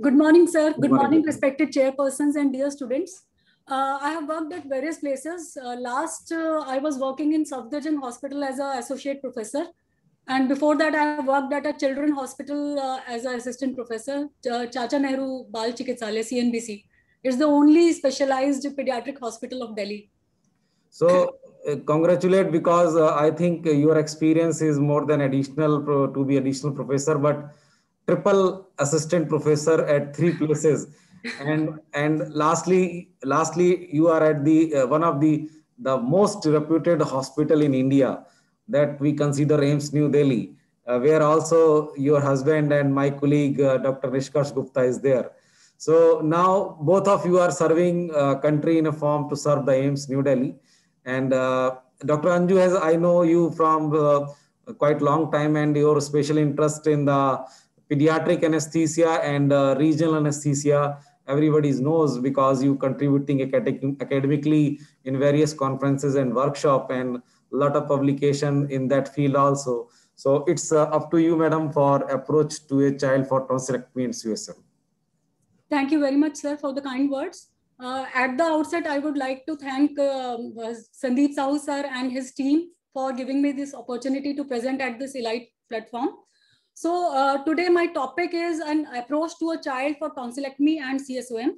Good morning, sir. Good Good morning, morning. respected chairpersons and dear students. I have worked at various places. I was working in Safdarjung Hospital as an associate professor. And before that, I have worked at a children's hospital as an assistant professor, Chacha Nehru Bal Chikitsalaya, CNBC. It's the only specialized pediatric hospital of Delhi. So, congratulate, because I think your experience is more than additional to be additional professor, but triple assistant professor at 3 places. And lastly, you are at the one of the most reputed hospital in India, that we consider AIIMS New Delhi, where also your husband and my colleague Dr. Nishkarsh Gupta is there. So now both of you are serving country in a form to serve the AIIMS New Delhi. And Dr. Anju, as I know you from quite long time, and your special interest in the pediatric anesthesia and regional anesthesia, everybody knows, because you contributing academically in various conferences and workshop, and a lot of publication in that field also. So it's up to you, madam, for approach to a child for tonsillectomy and CSM. Thank you very much, sir, for the kind words. At the outset, I would like to thank Sandeep Sahu sir and his team for giving me this opportunity to present at this elite platform. So today my topic is an approach to a child for tonsillectomy and CSOM.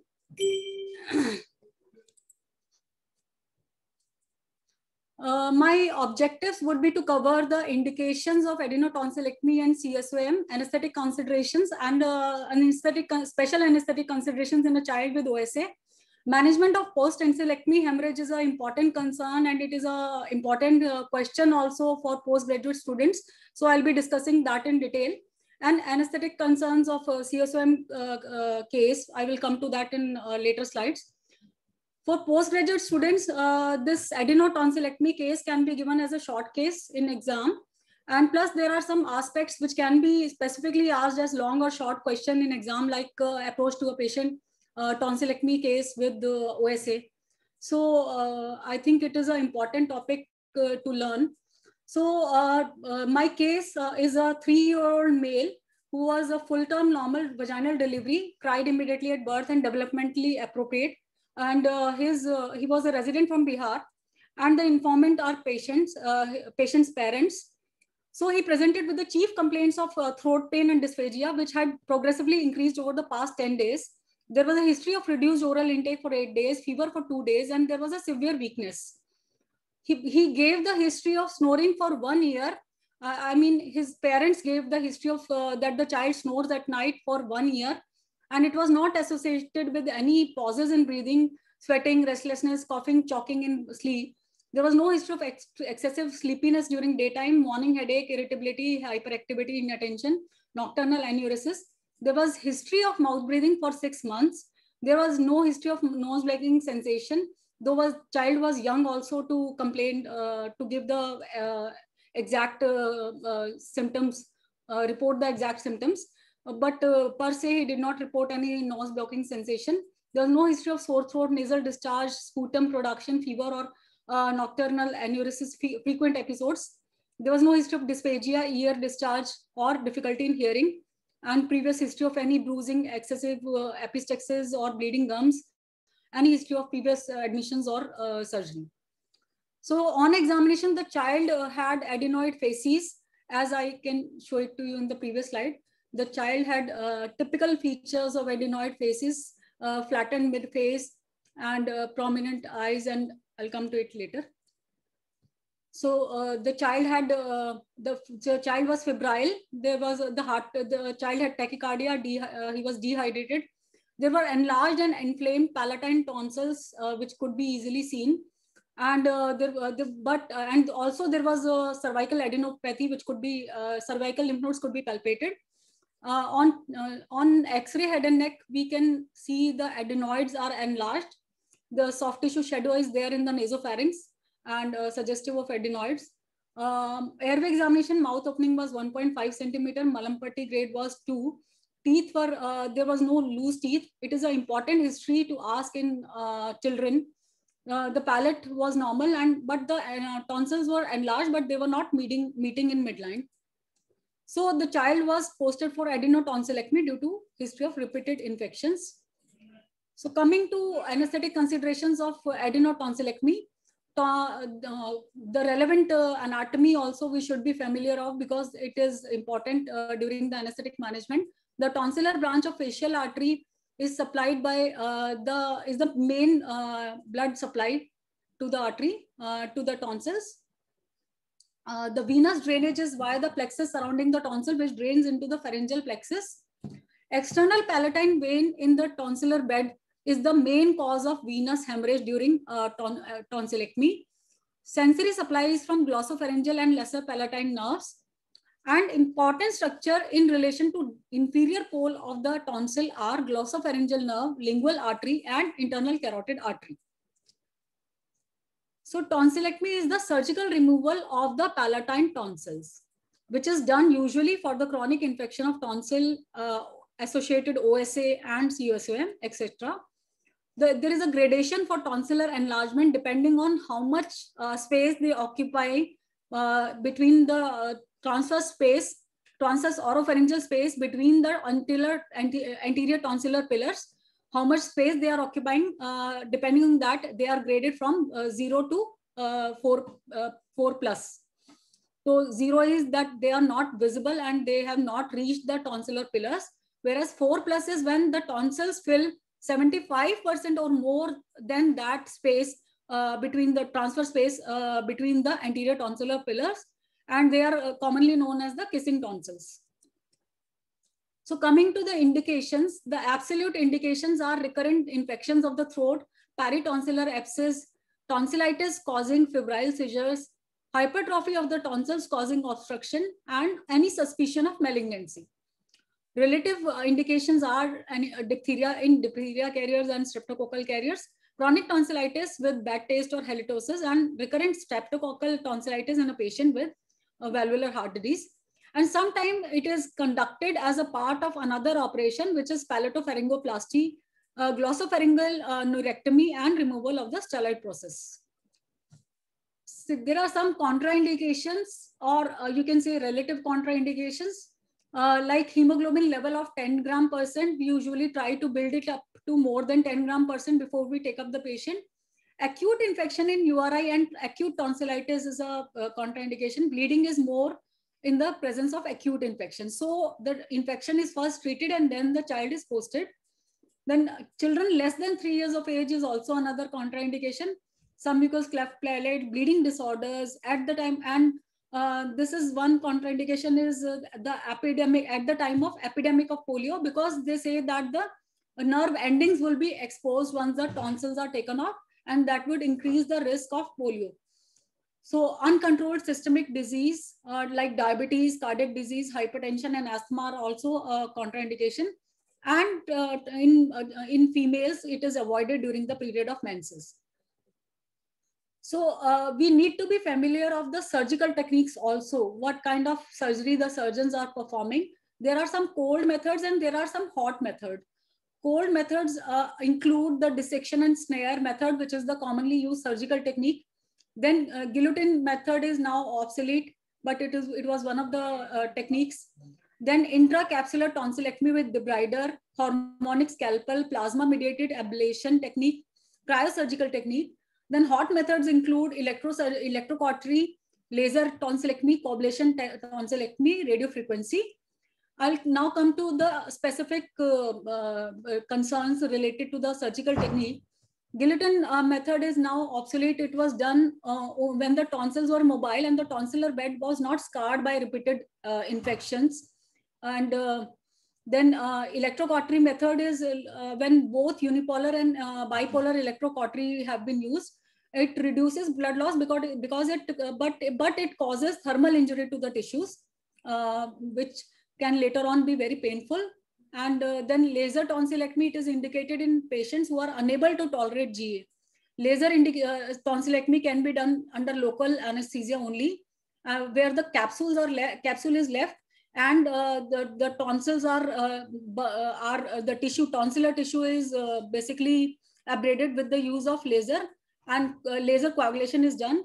My objectives would be to cover the indications of adenotonsillectomy and CSOM, anesthetic considerations, and special anesthetic considerations in a child with OSA. Management of post-tonsillectomy hemorrhage is an important concern, and it is an important question also for postgraduate students. So I'll be discussing that in detail. And anesthetic concerns of CSOM case, I will come to that in later slides. For postgraduate students, this adenotonsillectomy case can be given as a short case in exam. And plus, there are some aspects which can be specifically asked as long or short question in exam, like approach to a patient tonsillectomy case with the OSA. So I think it is an important topic to learn. So my case is a 3-year-old male who was a full-term normal vaginal delivery, cried immediately at birth and developmentally appropriate. And he was a resident from Bihar, and the informant are patient's parents. So he presented with the chief complaints of throat pain and dysphagia, which had progressively increased over the past 10 days. There was a history of reduced oral intake for 8 days, fever for 2 days, and there was a severe weakness. He gave the history of snoring for 1 year. I mean, his parents gave the history of that the child snores at night for 1 year. And it was not associated with any pauses in breathing, sweating, restlessness, coughing, choking in sleep. There was no history of excessive sleepiness during daytime, morning headache, irritability, hyperactivity, inattention, nocturnal enuresis. There was history of mouth breathing for 6 months. There was no history of nose bleeding sensation, though child was young also to complain, to give the exact symptoms, report the exact symptoms. But per se, he did not report any nose blocking sensation. There was no history of sore throat, nasal discharge, sputum production, fever, or nocturnal enuresis frequent episodes. There was no history of dysphagia, ear discharge, or difficulty in hearing, and previous history of any bruising, excessive epistaxis, or bleeding gums, any history of previous admissions or surgery. So on examination, the child had adenoid facies, as I can show it to you in the previous slide. The child had typical features of adenoid facies, flattened mid-face, and prominent eyes, and I'll come to it later. So the child had the child was febrile. There was the child had tachycardia. He was dehydrated. There were enlarged and inflamed palatine tonsils, which could be easily seen. And and also there was a cervical adenopathy, which could be cervical lymph nodes could be palpated. On X-ray head and neck, we can see the adenoids are enlarged. The soft tissue shadow is there in the nasopharynx and suggestive of adenoids. Airway examination, mouth opening was 1.5 centimeter, Mallampati grade was 2. Teeth were, there was no loose teeth. It is an important history to ask in children. The palate was normal, but the tonsils were enlarged, but they were not meeting in midline. So the child was posted for adenotonsillectomy due to history of repeated infections. So coming to anesthetic considerations of adenotonsillectomy, the relevant anatomy also we should be familiar of, because it is important during the anesthetic management. The tonsillar branch of facial artery is supplied by the main blood supply to the artery, to the tonsils. The venous drainage is via the plexus surrounding the tonsil, which drains into the pharyngeal plexus. External palatine vein in the tonsillar bed is the main cause of venous hemorrhage during tonsillectomy. Sensory supply is from glossopharyngeal and lesser palatine nerves. And important structure in relation to inferior pole of the tonsil are glossopharyngeal nerve, lingual artery, and internal carotid artery. So tonsillectomy is the surgical removal of the palatine tonsils, which is done usually for the chronic infection of tonsil associated OSA and CSOM, etc. There is a gradation for tonsillar enlargement depending on how much space they occupy between the transverse oropharyngeal space between the anterior tonsillar pillars. How much space they are occupying, depending on that, they are graded from 0 to 4 plus. So 0 is that they are not visible and they have not reached the tonsillar pillars, whereas 4 plus is when the tonsils fill 75% or more than that space between the transfer space between the anterior tonsillar pillars, and they are commonly known as the kissing tonsils. So coming to the indications, the absolute indications are recurrent infections of the throat, peritonsillar abscess, tonsillitis causing febrile seizures, hypertrophy of the tonsils causing obstruction, and any suspicion of malignancy. Relative indications are diphtheria in diphtheria carriers and streptococcal carriers, chronic tonsillitis with bad taste or halitosis, and recurrent streptococcal tonsillitis in a patient with valvular heart disease. And sometimes it is conducted as a part of another operation, which is palatopharyngoplasty, glossopharyngeal neurectomy, and removal of the styloid process. So there are some contraindications, or you can say relative contraindications, like hemoglobin level of 10 gram%. We usually try to build it up to more than 10 gram% before we take up the patient. Acute infection in URI and acute tonsillitis is a contraindication. Bleeding is more in the presence of acute infection. So the infection is first treated and then the child is posted. Then children less than 3 years of age is also another contraindication. Submucous cleft palate, bleeding disorders at the time, and this is one contraindication is the epidemic at the time of epidemic of polio, because they say that the nerve endings will be exposed once the tonsils are taken off, and that would increase the risk of polio. So uncontrolled systemic disease like diabetes, cardiac disease, hypertension, and asthma are also a contraindication. And in females, it is avoided during the period of menses. So we need to be familiar of the surgical techniques also, what kind of surgery the surgeons are performing. There are some cold methods and there are some hot methods. Cold methods include the dissection and snare method, which is the commonly used surgical technique. Then guillotine method is now obsolete, but it was one of the techniques. Then intracapsular tonsillectomy with debrider, harmonic scalpel, plasma-mediated ablation technique, cryosurgical technique. Then hot methods include electrocautery, laser tonsillectomy, coblation tonsillectomy, radiofrequency. I'll now come to the specific concerns related to the surgical technique. Guillotine method is now obsolete. It was done when the tonsils were mobile and the tonsillar bed was not scarred by repeated infections. And then electrocautery method is when both unipolar and bipolar electrocautery have been used. It reduces blood loss because it causes thermal injury to the tissues, which can later on be very painful. And then laser tonsillectomy, it is indicated in patients who are unable to tolerate GA. Laser tonsillectomy can be done under local anesthesia only, where the capsule is left, and the tonsils are the tissue, tonsillar tissue is basically abraded with the use of laser, and laser coagulation is done.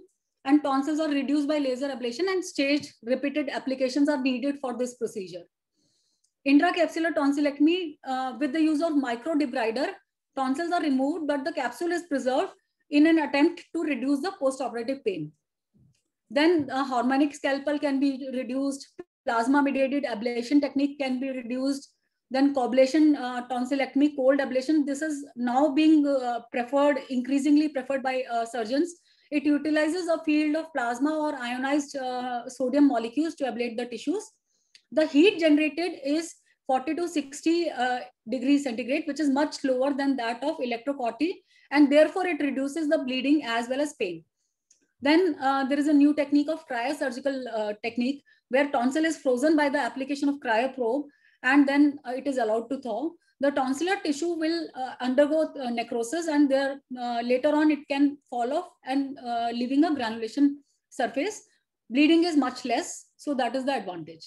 and tonsils are reduced by laser ablation, and staged repeated applications are needed for this procedure. Intracapsular tonsillectomy with the use of microdebrider, tonsils are removed, but the capsule is preserved in an attempt to reduce the post-operative pain. Then harmonic scalpel can be reduced, plasma-mediated ablation technique can be reduced, then coblation tonsillectomy, cold ablation. This is now being increasingly preferred by surgeons. It utilizes a field of plasma or ionized sodium molecules to ablate the tissues. The heat generated is 40 to 60 degrees centigrade, which is much lower than that of electrocautery, and therefore it reduces the bleeding as well as pain. Then there is a new technique of cryosurgical technique, where tonsil is frozen by the application of cryoprobe, and then it is allowed to thaw. The tonsillar tissue will undergo necrosis, and there later on it can fall off and leaving a granulation surface. Bleeding is much less, so that is the advantage.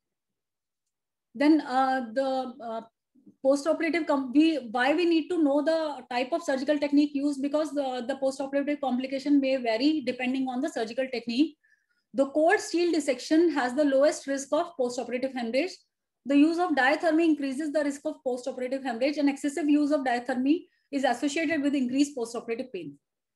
Then the post-operative, why we need to know the type of surgical technique used, because the post-operative complication may vary depending on the surgical technique. The cold steel dissection has the lowest risk of post-operative hemorrhage. The use of diathermy increases the risk of post-operative hemorrhage, and excessive use of diathermy is associated with increased post-operative pain.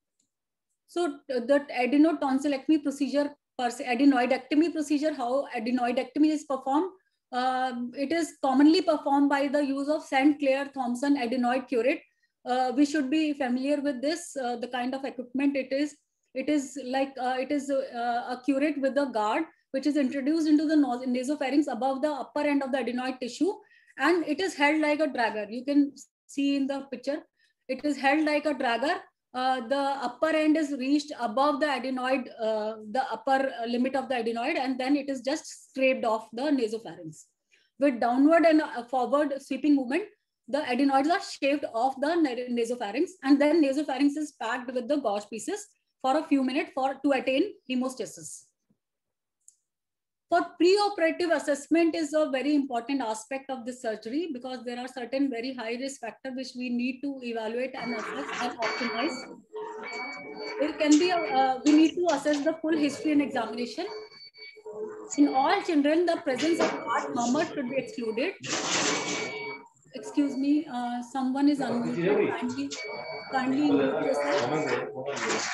So the adenotonsillectomy procedure, adenoidectomy procedure, how adenoidectomy is performed, it is commonly performed by the use of St. Clair Thompson adenoid curette. We should be familiar with this, the kind of equipment it is. It is like a curette with a guard, which is introduced into the nasopharynx above the upper end of the adenoid tissue, and it is held like a dragger. You can see in the picture, it is held like a dragger. The upper end is reached above the adenoid, the upper limit of the adenoid, and then it is just scraped off the nasopharynx. With downward and forward sweeping movement, the adenoids are shaved off the nasopharynx, and then nasopharynx is packed with the gauze pieces for a few minutes to attain hemostasis. For pre-operative assessment is a very important aspect of this surgery, because there are certain very high risk factors which we need to evaluate and assess and optimize. There can be we need to assess the full history and examination. In all children, the presence of heart murmur should be excluded. Excuse me, someone is unmuted. Kindly mute yourself.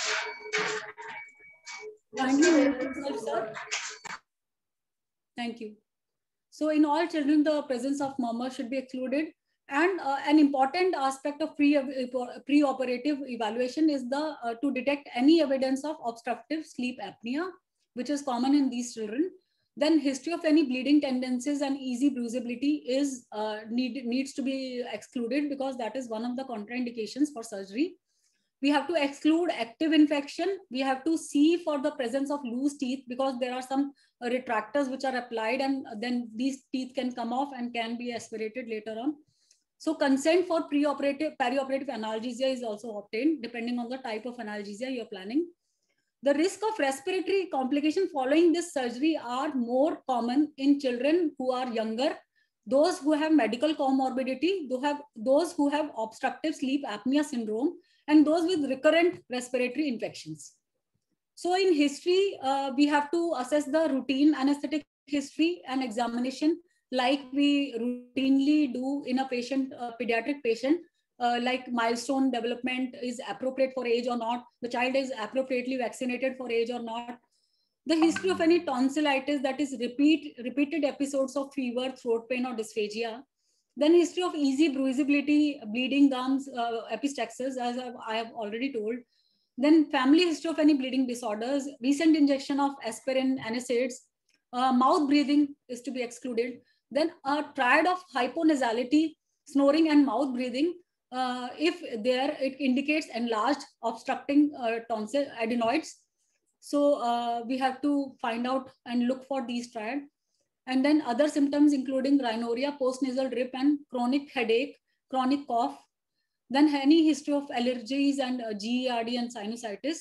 Kindly mute yourself, sir. Thank you. So in all children, the presence of murmur should be excluded. And an important aspect of pre-operative evaluation is to detect any evidence of obstructive sleep apnea, which is common in these children. Then history of any bleeding tendencies and easy bruisability is needs to be excluded, because that is one of the contraindications for surgery. We have to exclude active infection. We have to see for the presence of loose teeth, because there are some retractors which are applied, and then these teeth can come off and can be aspirated later on. So consent for perioperative analgesia is also obtained, depending on the type of analgesia you're planning. The risk of respiratory complication following this surgery are more common in children who are younger, those who have medical comorbidity, those who have obstructive sleep apnea syndrome, and those with recurrent respiratory infections. So in history, we have to assess the routine anesthetic history and examination, like we routinely do in a patient, pediatric patient, like milestone development is appropriate for age or not, the child is appropriately vaccinated for age or not, the history of any tonsillitis, that is repeated episodes of fever, throat pain, or dysphagia. Then history of easy bruisability, bleeding gums, epistaxis, as I have already told. Then family history of any bleeding disorders, recent injection of aspirin, NSAIDs, mouth breathing is to be excluded. Then a triad of hyponasality, snoring, and mouth breathing. If there, it indicates enlarged obstructing tonsil adenoids. So we have to find out and look for these triad. And then other symptoms including rhinorrhea, postnasal drip, and chronic headache, chronic cough. Then any history of allergies and GERD and sinusitis.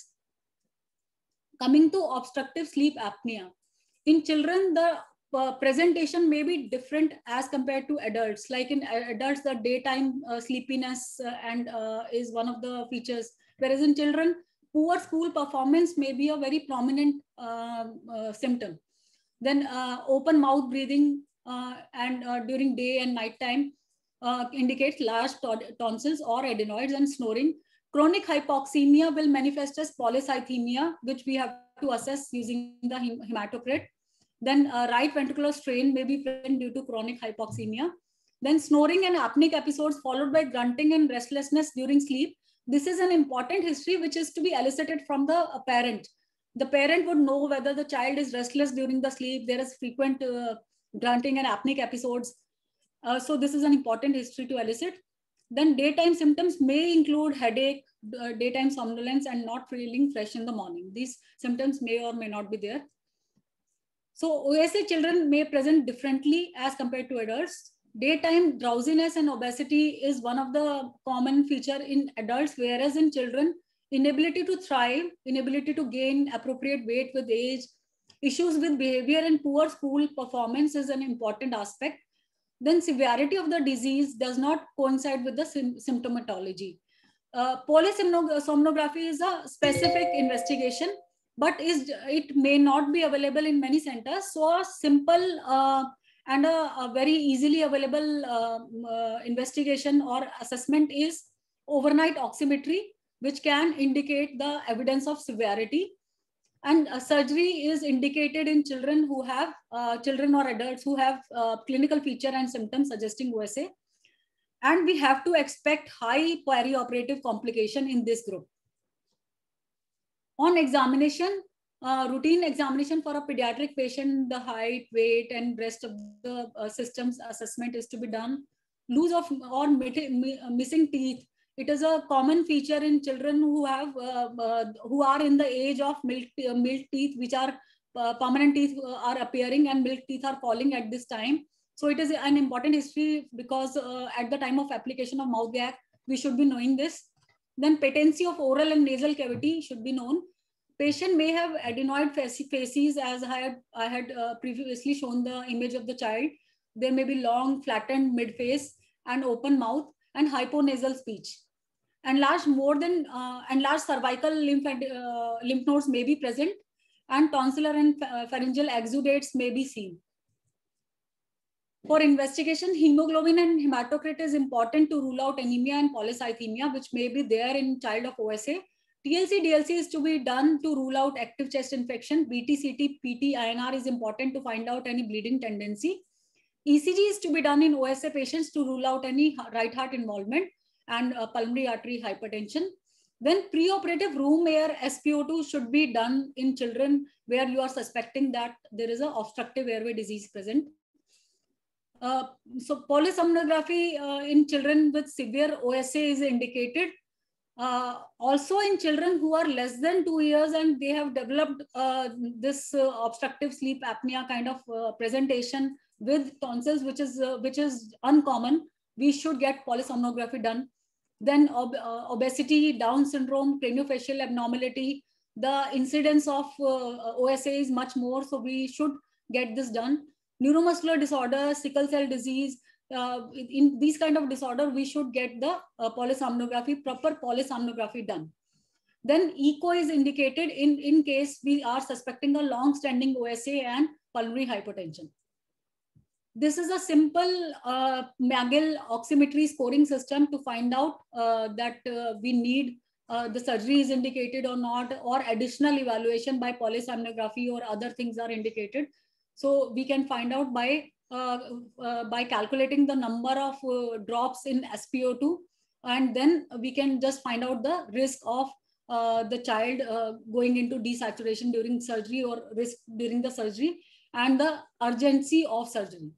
Coming to obstructive sleep apnea. In children, the presentation may be different as compared to adults. Like in adults, the daytime sleepiness is one of the features. Whereas in children, poor school performance may be a very prominent symptom. Then open mouth breathing and during day and night time indicates large tonsils or adenoids, and snoring. Chronic hypoxemia will manifest as polycythemia, which we have to assess using the hematocrit. Then right ventricular strain may be present due to chronic hypoxemia. Then snoring and apneic episodes followed by grunting and restlessness during sleep. This is an important history which is to be elicited from the parent. The parent would know whether the child is restless during the sleep. There is frequent grunting and apneic episodes. So this is an important history to elicit. Then daytime symptoms may include headache, daytime somnolence, and not feeling fresh in the morning. These symptoms may or may not be there. So OSA children may present differently as compared to adults. Daytime drowsiness and obesity is one of the common feature in adults, whereas in children, inability to thrive, inability to gain appropriate weight with age, issues with behavior and poor school performance is an important aspect. Then severity of the disease does not coincide with the symptomatology. Polysomnography is a specific investigation, but it may not be available in many centers. So a simple and a very easily available investigation or assessment is overnight oximetry, which can indicate the evidence of severity. And surgery is indicated in children who have, children or adults who have clinical feature and symptoms suggesting OSA. And we have to expect high perioperative complication in this group. On examination, routine examination for a pediatric patient, the height, weight, and rest of the systems assessment is to be done. Loss of or missing teeth. It is a common feature in children who have who are in the age of milk teeth, which are permanent teeth are appearing and milk teeth are falling at this time. So it is an important history because at the time of application of mouth gag, we should be knowing this. Then patency of oral and nasal cavity should be known. Patient may have adenoid facies, as I had previously shown the image of the child. There may be long flattened mid face and open mouth and hyponasal speech. And large cervical lymph nodes may be present, and tonsillar and pharyngeal exudates may be seen. For investigation, hemoglobin and hematocrit is important to rule out anemia and polycythemia, which may be there in child of OSA. TLC, DLC is to be done to rule out active chest infection. BT, CT, PT, INR is important to find out any bleeding tendency. ECG is to be done in OSA patients to rule out any right heart involvement and pulmonary artery hypertension. Then preoperative room air SpO2 should be done in children where you are suspecting that there is an obstructive airway disease present. So polysomnography in children with severe OSA is indicated. Also in children who are less than 2 years and they have developed this obstructive sleep apnea kind of presentation with tonsils, which is uncommon, we should get polysomnography done. Then obesity, Down syndrome, craniofacial abnormality, the incidence of OSA is much more, so we should get this done. Neuromuscular disorder, sickle cell disease, in these kind of disorder, we should get the polysomnography, proper polysomnography done. Then echo is indicated in case we are suspecting a long-standing OSA and pulmonary hypertension. This is a simple McGill oximetry scoring system to find out that we need the surgery is indicated or not, or additional evaluation by polysomnography or other things are indicated. So we can find out by calculating the number of drops in SpO2, and then we can just find out the risk of the child going into desaturation during surgery or risk during the surgery and the urgency of surgery.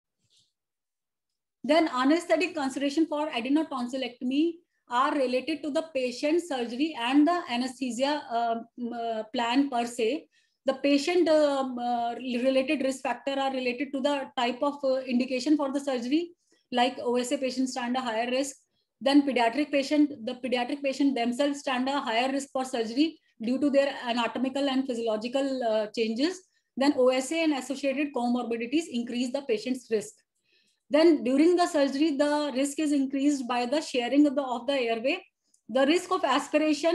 Then anesthetic consideration for adenotonsillectomy are related to the patient surgery and the anesthesia plan per se. The patient related risk factor are related to the type of indication for the surgery, like OSA patients stand a higher risk. Then the pediatric patient themselves stand a higher risk for surgery due to their anatomical and physiological changes. Then OSA and associated comorbidities increase the patient's risk. Then during the surgery, the risk is increased by the sharing of the airway. The risk of aspiration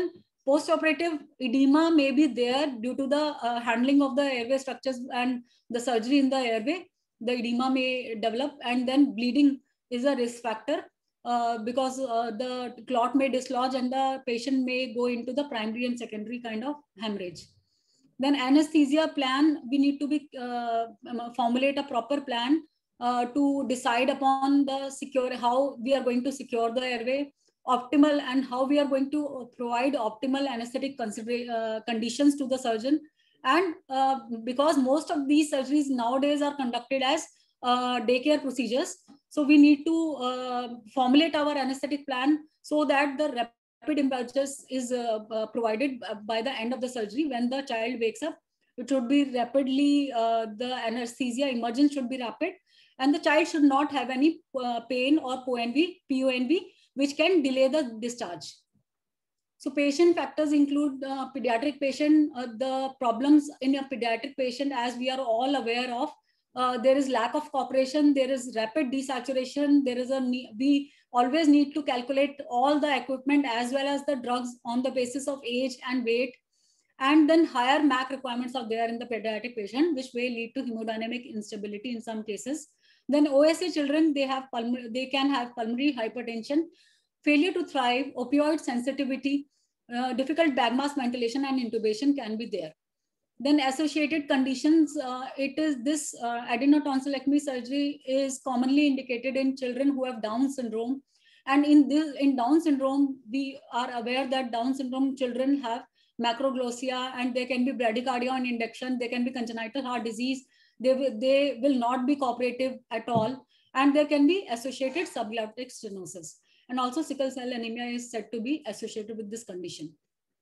Post-operative edema may be there due to the handling of the airway structures and the surgery in the airway. The edema may develop, and then bleeding is a risk factor because the clot may dislodge and the patient may go into the primary and secondary kind of hemorrhage. Then anesthesia plan, we need to be formulate a proper plan to decide upon the how we are going to secure the airway optimal, and how we are going to provide optimal anesthetic conditions to the surgeon. And because most of these surgeries nowadays are conducted as daycare procedures, so we need to formulate our anesthetic plan so that the rapid emergence is provided by the end of the surgery. When the child wakes up, it should be rapidly, the anesthesia emergence should be rapid, and the child should not have any pain or PONV, which can delay the discharge. So patient factors include pediatric patient. The problems in a pediatric patient, as we are all aware of, there is lack of cooperation, there is rapid desaturation, there is we always need to calculate all the equipment as well as the drugs on the basis of age and weight. And then higher MAC requirements are there in the pediatric patient, which may lead to hemodynamic instability in some cases. Then OSA children, they can have pulmonary hypertension, failure to thrive, opioid sensitivity, difficult bag mask ventilation, and intubation can be there. Then associated conditions, it is this adenotonsillectomy surgery is commonly indicated in children who have Down syndrome. And in Down syndrome, we are aware that Down syndrome children have macroglossia, and there can be bradycardia on induction, there can be congenital heart disease, they will not be cooperative at all, and there can be associated subaortic stenosis. And also sickle cell anemia is said to be associated with this condition.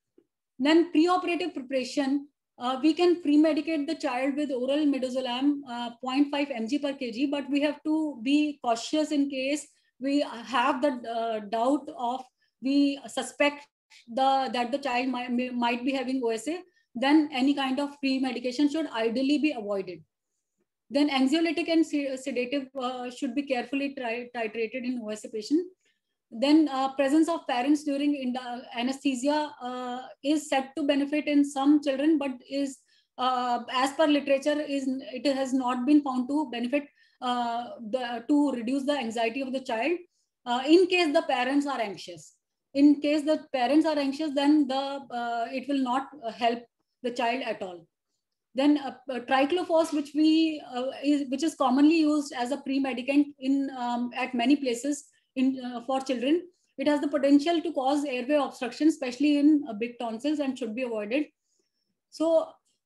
Then preoperative preparation, we can pre-medicate the child with oral midazolam 0.5 mg per kg, but we have to be cautious in case we have the doubt of, we suspect that the child might be having OSA, then any kind of pre-medication should ideally be avoided. Then anxiolytic and sedative should be carefully titrated in OSA patient. Then presence of parents during anesthesia is said to benefit in some children, but is as per literature, it has not been found to benefit to reduce the anxiety of the child in case the parents are anxious. In case the parents are anxious, then it will not help the child at all. Then triclofos, which is commonly used as a pre-medicant in at many places for children. It has the potential to cause airway obstruction, especially in big tonsils, and should be avoided. So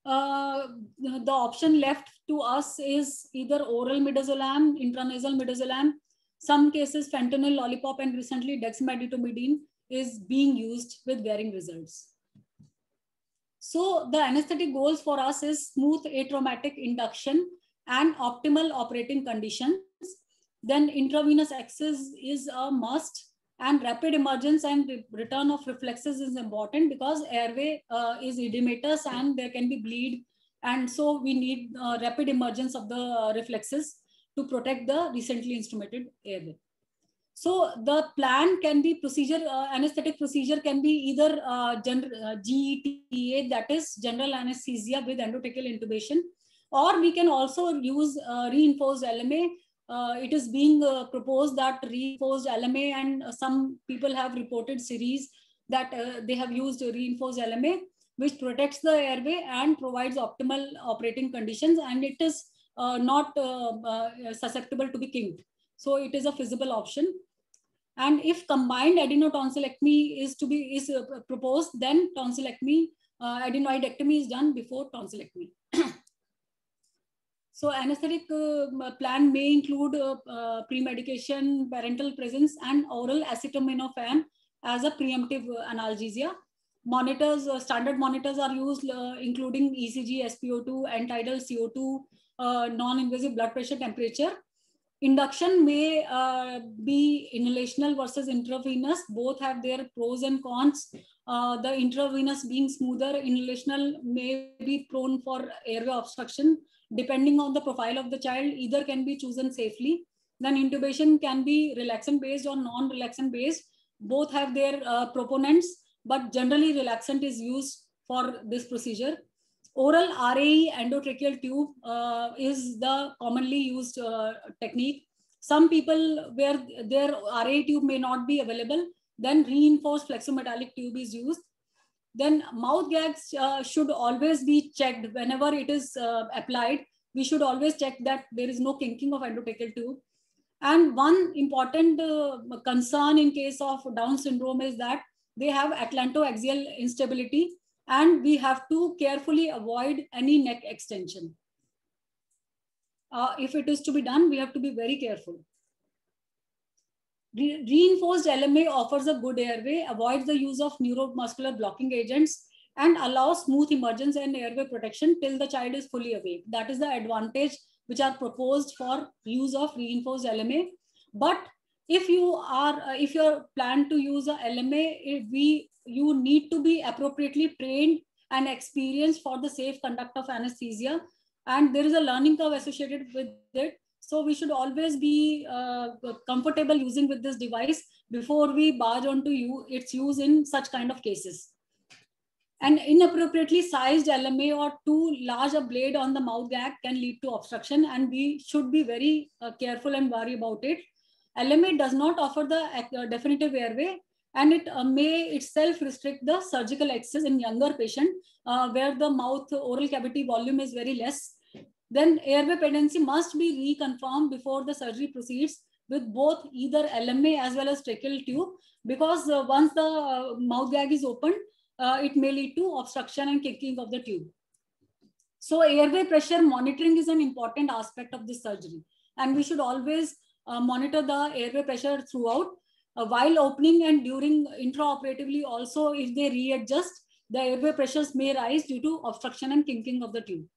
the option left to us is either oral midazolam, intranasal midazolam, some cases fentanyl lollipop, and recently dexmedetomidine is being used with varying results. So the anesthetic goals for us is smooth atraumatic induction and optimal operating conditions. Then intravenous access is a must, and rapid emergence and return of reflexes is important because airway is edematous and there can be bleed. And so we need rapid emergence of the reflexes to protect the recently instrumented airway. So the plan can be anesthetic procedure can be either GETA, that is general anesthesia with endotracheal intubation, or we can also use reinforced LMA. It is being proposed that reinforced LMA, and some people have reported series that they have used reinforced LMA, which protects the airway and provides optimal operating conditions, and it is not susceptible to be kinked. So it is a feasible option. And if combined adenotonsillectomy is proposed, then tonsillectomy, adenoidectomy is done before tonsillectomy. So anesthetic plan may include pre-medication, parental presence, and oral acetaminophen as a preemptive analgesia. Monitors, standard monitors are used, including ECG, SpO2, end-tidal CO2, non-invasive blood pressure, temperature. Induction may be inhalational versus intravenous. Both have their pros and cons. The intravenous being smoother, inhalational may be prone for airway obstruction. Depending on the profile of the child, either can be chosen safely. Then intubation can be relaxant based or non-relaxant based. Both have their proponents. but generally relaxant is used for this procedure. Oral RAE endotracheal tube is the commonly used technique. Some people where their RAE tube may not be available, then reinforced flexometallic tube is used. Then mouth gags should always be checked whenever it is applied. We should always check that there is no kinking of endotracheal tube. And one important concern in case of Down syndrome is that they have atlantoaxial instability, and we have to carefully avoid any neck extension. If it is to be done, we have to be very careful. Reinforced LMA offers a good airway, avoids the use of neuromuscular blocking agents, and allows smooth emergence and airway protection till the child is fully awake. That is the advantage which are proposed for use of reinforced LMA. But if you plan to use a LMA, you need to be appropriately trained and experienced for the safe conduct of anesthesia, and there is a learning curve associated with it. So we should always be comfortable using with this device before we barge onto its use in such kind of cases. An inappropriately sized LMA or too large a blade on the mouth gag can lead to obstruction, and we should be very careful and worry about it. LMA does not offer the definitive airway, and it may itself restrict the surgical access in younger patient where the mouth oral cavity volume is very less. Then airway patency must be reconfirmed before the surgery proceeds with both either LMA as well as tracheal tube, because once the mouth gag is opened, it may lead to obstruction and kinking of the tube. So airway pressure monitoring is an important aspect of this surgery, and we should always monitor the airway pressure throughout, while opening and during intraoperatively also. If they readjust, the airway pressures may rise due to obstruction and kinking of the tube.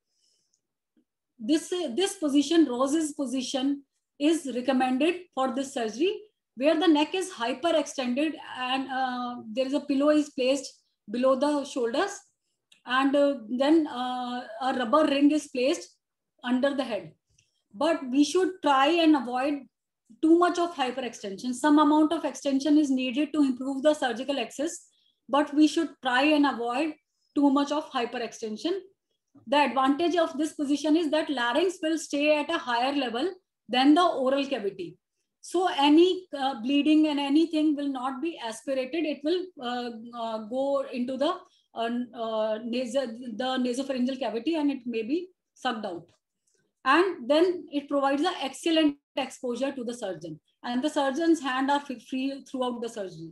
This position, Rose's position, is recommended for this surgery, where the neck is hyperextended and there is a pillow is placed below the shoulders, and then a rubber ring is placed under the head. But we should try and avoid too much of hyperextension. Some amount of extension is needed to improve the surgical access, but we should try and avoid too much of hyperextension. The advantage of this position is that larynx will stay at a higher level than the oral cavity. So any bleeding and anything will not be aspirated. It will go into the nasopharyngeal cavity, and it may be sucked out. And then it provides an excellent exposure to the surgeon, and the surgeon's hands are free throughout the surgery.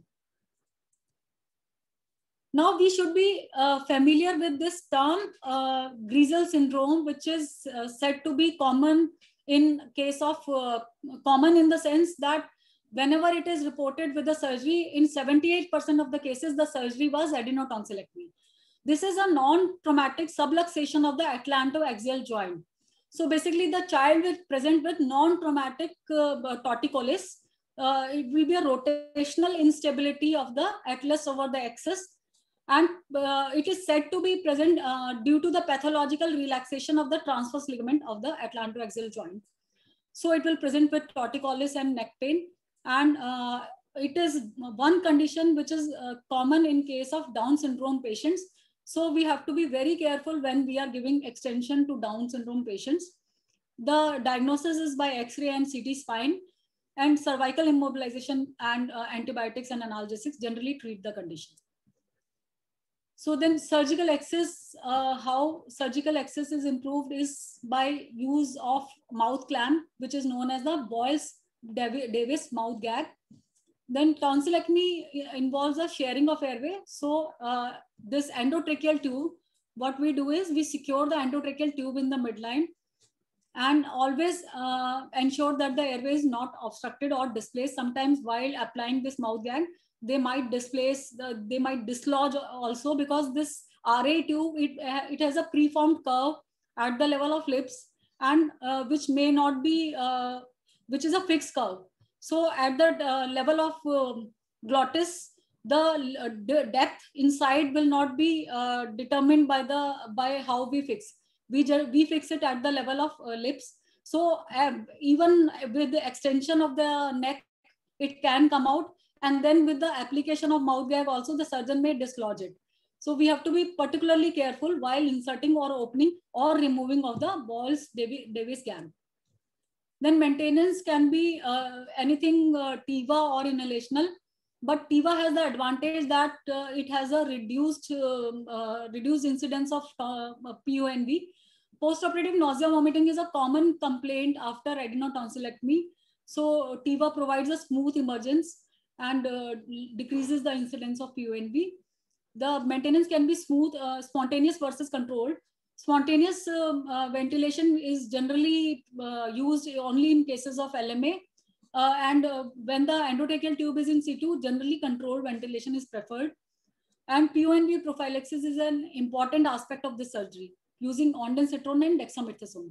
Now we should be familiar with this term, Griezel syndrome, which is said to be common in case of, common in the sense that whenever it is reported with the surgery, in 78% of the cases, the surgery was adenotonsillectomy. This is a non-traumatic subluxation of the atlantoaxial joint. So basically the child will present with non-traumatic torticollis. It will be a rotational instability of the atlas over the axis. And it is said to be present due to the pathological relaxation of the transverse ligament of the atlantoaxial joint. So it will present with torticollis and neck pain. And it is one condition which is common in case of Down syndrome patients. So we have to be very careful when we are giving extension to Down syndrome patients. The diagnosis is by X-ray and CT spine, and cervical immobilization and antibiotics and analgesics generally treat the condition. So then surgical access, how surgical access is improved is by use of mouth clamp, which is known as the Boyles-Davis mouth gag. Then tonsillectomy involves a sharing of airway. So this endotracheal tube, what we do is we secure the endotracheal tube in the midline and always ensure that the airway is not obstructed or displaced. Sometimes while applying this mouth gag, they might displace, they might dislodge also, because this RA tube, it has a preformed curve at the level of lips, and which may not be, which is a fixed curve. So at the level of glottis, the depth inside will not be determined by how we fix. We fix it at the level of lips. So even with the extension of the neck, it can come out. And then with the application of mouth gag also, the surgeon may dislodge it. So we have to be particularly careful while inserting or opening or removing of the Bowles-Davis gag. Then maintenance can be anything TIVA or inhalational, but TIVA has the advantage that it has a reduced incidence of PONV. Post-operative nausea vomiting is a common complaint after adenotonsillectomy. So TIVA provides a smooth emergence and decreases the incidence of PONV. The maintenance can be smooth, spontaneous versus controlled. Spontaneous ventilation is generally used only in cases of LMA. And when the endotracheal tube is in situ, generally controlled ventilation is preferred. And PONV prophylaxis is an important aspect of the surgery, using ondansetron and dexamethasone.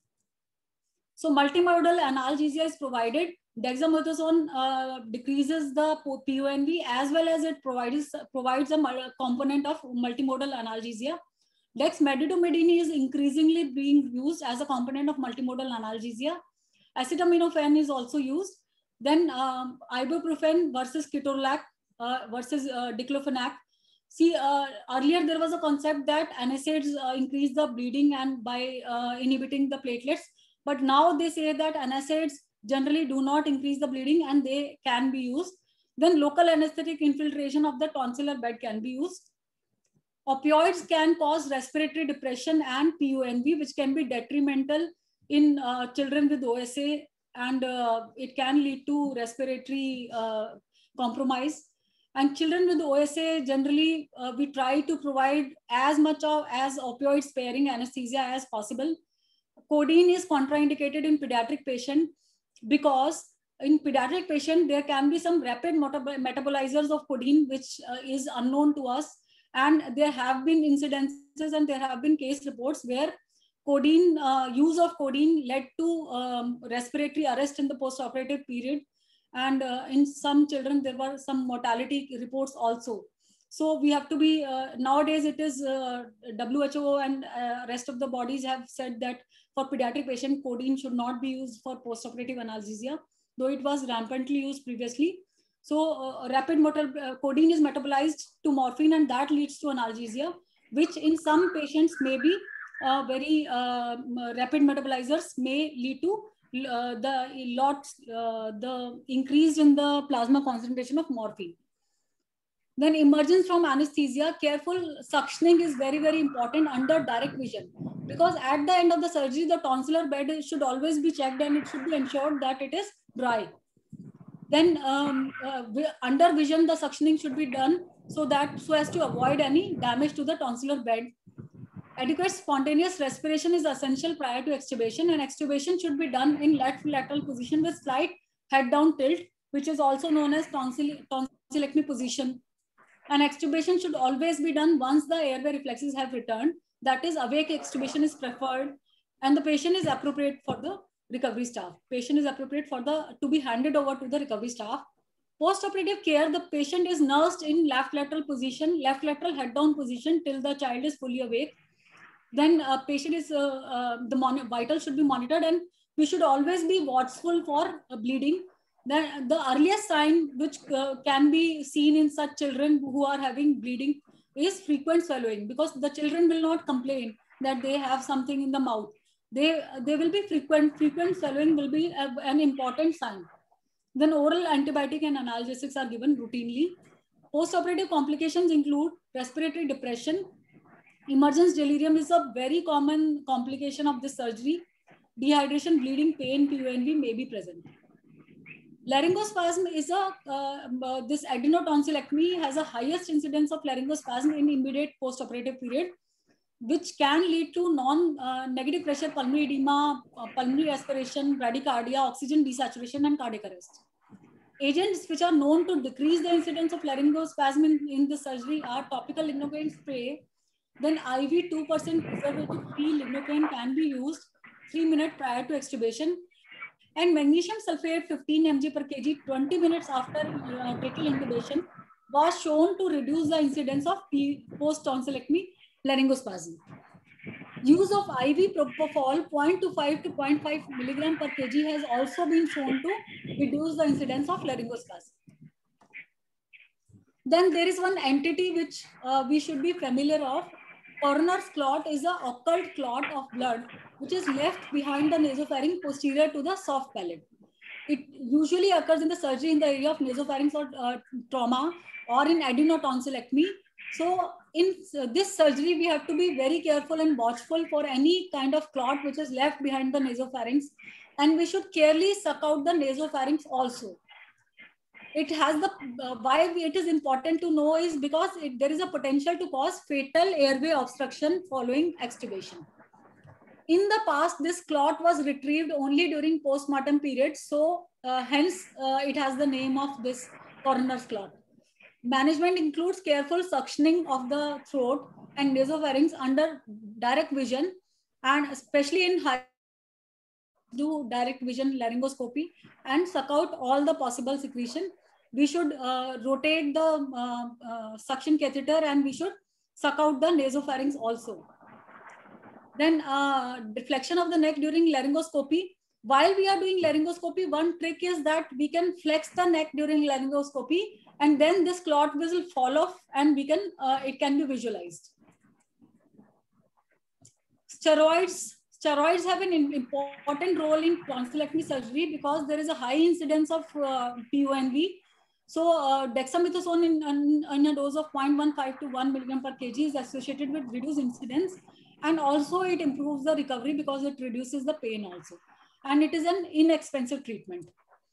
So multimodal analgesia is provided. Dexamethasone decreases the PONV as well as it provides a component of multimodal analgesia. Dexmedetomidine is increasingly being used as a component of multimodal analgesia. Acetaminophen is also used. Then ibuprofen versus ketorolac versus diclofenac. See, earlier there was a concept that NSAIDs increase the bleeding and by inhibiting the platelets. But now they say that NSAIDs generally do not increase the bleeding and they can be used. Then local anesthetic infiltration of the tonsillar bed can be used. Opioids can cause respiratory depression and PONV, which can be detrimental in children with OSA, and it can lead to respiratory compromise. And children with OSA, generally, we try to provide as much as opioid sparing anesthesia as possible. Codeine is contraindicated in pediatric patient because in pediatric patient, there can be some rapid metabolizers of codeine, which is unknown to us. And there have been incidences and there have been case reports where codeine, use of codeine led to respiratory arrest in the post-operative period. And in some children, there were some mortality reports also. So we have to be, nowadays it is WHO and rest of the bodies have said that for pediatric patient, codeine should not be used for post-operative analgesia, though it was rampantly used previously. So codeine is metabolized to morphine and that leads to analgesia, which in some patients may be very rapid metabolizers may lead to the increase in the plasma concentration of morphine. Then emergence from anesthesia, careful suctioning is very, very important under direct vision, because at the end of the surgery, the tonsillar bed should always be checked and it should be ensured that it is dry. Then under vision, the suctioning should be done so as to avoid any damage to the tonsillar bed. Adequate spontaneous respiration is essential prior to extubation, and extubation should be done in lateral position with slight head down tilt, which is also known as tonsillectomy position. And extubation should always be done once the airway reflexes have returned. That is, awake extubation is preferred, and the patient is appropriate for the recovery staff. Patient is appropriate to be handed over to the recovery staff. Post-operative care, the patient is nursed in left lateral position, left lateral head down position till the child is fully awake. Then patient is, the vitals should be monitored, and we should always be watchful for bleeding. Then the earliest sign which can be seen in such children who are having bleeding is frequent swallowing, because the children will not complain that they have something in the mouth. They will be frequent swallowing will be an important sign. Then oral antibiotic and analgesics are given routinely. Post-operative complications include respiratory depression. Emergence delirium is a very common complication of this surgery. Dehydration, bleeding, pain, PONV may be present. Laryngospasm is this adenotonsillectomy has a highest incidence of laryngospasm in immediate post-operative period, which can lead to non-negative pressure pulmonary edema, pulmonary aspiration, bradycardia, oxygen desaturation, and cardiac arrest. Agents which are known to decrease the incidence of laryngospasm in the surgery are topical lignocaine spray. Then IV 2% preservative-free lignocaine can be used 3 minutes prior to extubation. And magnesium sulfate 15 mg per kg 20 minutes after tracheal intubation was shown to reduce the incidence of post-tonsillectomy laryngospasm. Use of IV propofol 0.25 to 0.5 milligram per kg has also been shown to reduce the incidence of laryngospasm. Then there is one entity which we should be familiar of. Coroner's clot is a occult clot of blood which is left behind the nasopharynx posterior to the soft palate. It usually occurs in the surgery in the area of nasopharynx or trauma or in adenotonsillectomy. So in this surgery, we have to be very careful and watchful for any kind of clot which is left behind the nasopharynx. And we should carefully suck out the nasopharynx also. It has the, why it is important to know is because there is a potential to cause fatal airway obstruction following extubation. In the past, this clot was retrieved only during postmortem period. So hence it has the name of this coroner's clot. Management includes careful suctioning of the throat and nasopharynx under direct vision, and especially in high do direct vision laryngoscopy and suck out all the possible secretion. We should rotate the suction catheter and we should suck out the nasopharynx also. Then deflection of the neck during laryngoscopy. While we are doing laryngoscopy, one trick is that we can flex the neck during laryngoscopy, and then this clot will fall off and we can it can be visualized. Steroids have an important role in tonsillectomy surgery because there is a high incidence of PONV. So dexamethasone in a dose of 0.15 to 1 milligram per kg is associated with reduced incidence, and also it improves the recovery because it reduces the pain also, and it is an inexpensive treatment.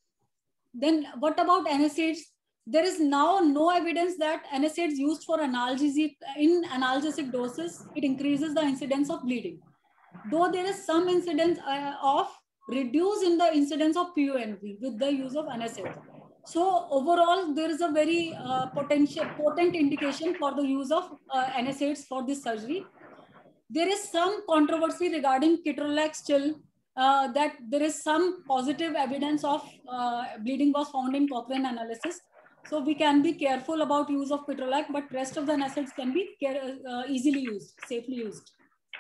Then what about NSAIDs? There is now no evidence that NSAIDs used for analgesic in analgesic doses, it increases the incidence of bleeding. Though there is some incidence of reduce in the incidence of PONV with the use of NSAID. So overall, there is a very potent indication for the use of NSAIDs for this surgery. There is some controversy regarding ketorolac still, that there is some positive evidence of bleeding was found in Cochrane analysis. So we can be careful about use of ketorolac, but rest of the NSAIDs can be easily used, safely used.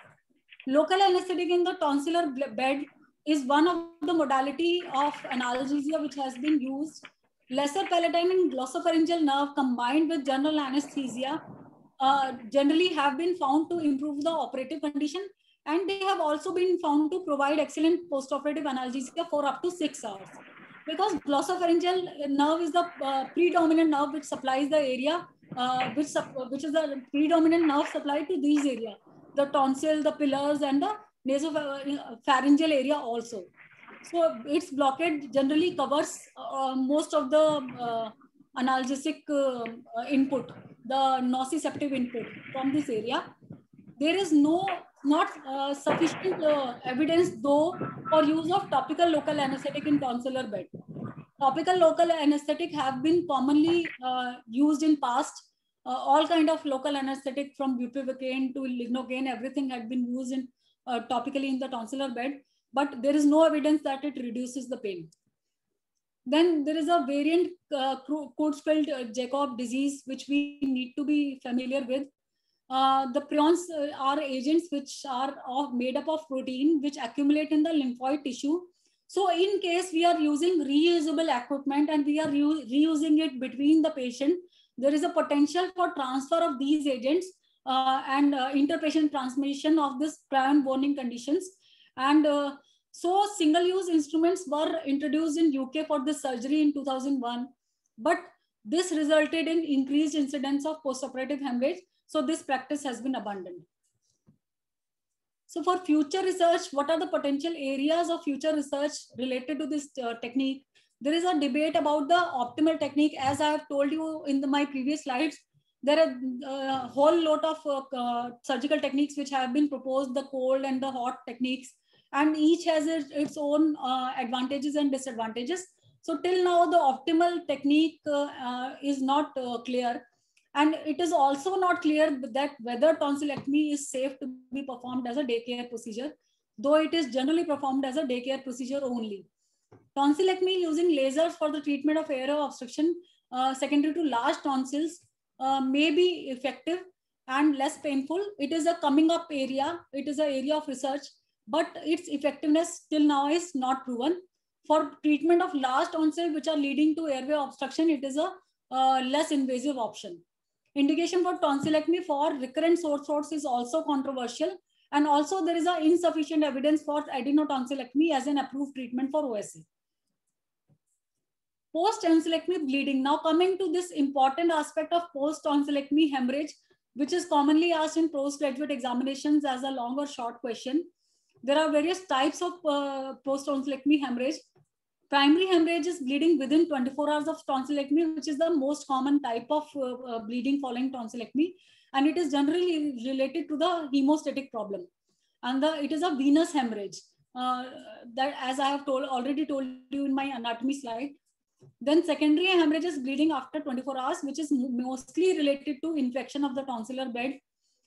Local anesthetic in the tonsillar bed is one of the modality of analgesia which has been used. Lesser palatine and glossopharyngeal nerve combined with general anesthesia generally have been found to improve the operative condition, and they have also been found to provide excellent postoperative analgesia for up to 6 hours. Because glossopharyngeal nerve is the predominant nerve which supplies the area, which is the predominant nerve supplied to these areas, the tonsil, the pillars, and the nasopharyngeal area also. So its blockade generally covers most of the analgesic input, the nociceptive input from this area. There is not sufficient evidence though for use of topical local anesthetic in tonsillar bed. Topical local anesthetic have been commonly used in past. All kind of local anesthetic from bupivacaine to lignocaine, everything had been used in topically in the tonsillar bed, but there is no evidence that it reduces the pain. Then there is a variant Creutzfeldt-Jakob disease, which we need to be familiar with. The prions are agents which are made up of protein which accumulate in the lymphoid tissue. So in case we are using reusable equipment and we are reusing it between the patient, there is a potential for transfer of these agents and interpatient transmission of this prion boning conditions. And so single-use instruments were introduced in UK for this surgery in 2001, but this resulted in increased incidence of postoperative hemorrhage. So this practice has been abandoned. So for future research, what are the potential areas of future research related to this technique? There is a debate about the optimal technique. As I have told you in my previous slides, there are a whole lot of surgical techniques which have been proposed, the cold and the hot techniques, and each has its own advantages and disadvantages. So till now, the optimal technique is not clear. And it is also not clear that whether tonsillectomy is safe to be performed as a daycare procedure, though it is generally performed as a daycare procedure only. Tonsillectomy using lasers for the treatment of airway obstruction secondary to large tonsils may be effective and less painful. It is a coming up area. It is an area of research, but its effectiveness till now is not proven. For treatment of large tonsils which are leading to airway obstruction, it is a less invasive option. Indication for tonsillectomy for recurrent sore throats is also controversial. And also there is insufficient evidence for adenotonsillectomy as an approved treatment for OSA. Post-tonsillectomy bleeding. Now coming to this important aspect of post-tonsillectomy hemorrhage, which is commonly asked in postgraduate examinations as a long or short question. There are various types of post-tonsillectomy hemorrhage. Primary hemorrhage is bleeding within 24 hours of tonsillectomy, which is the most common type of bleeding following tonsillectomy. And it is generally related to the hemostatic problem. And it is a venous hemorrhage that, as I have already told you in my anatomy slide. Then secondary hemorrhage is bleeding after 24 hours, which is mostly related to infection of the tonsillar bed.